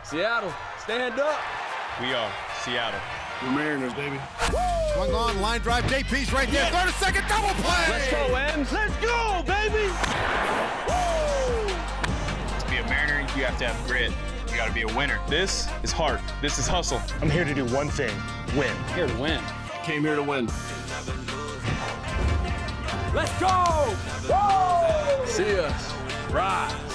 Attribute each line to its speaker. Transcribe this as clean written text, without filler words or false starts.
Speaker 1: Seattle, stand up.
Speaker 2: We are Seattle.
Speaker 1: We're Mariners, baby.
Speaker 3: Swung on, line drive, JP's right there. Third and second, double play.
Speaker 1: Let's go, Ems. Let's go, baby.
Speaker 2: To be a Mariner, you have to have grit. You got to be a winner. This is heart. This is hustle.
Speaker 4: I'm here to do one thing, win.
Speaker 1: Here to win. Came here to win. Let's go! Woo! See us. Ride.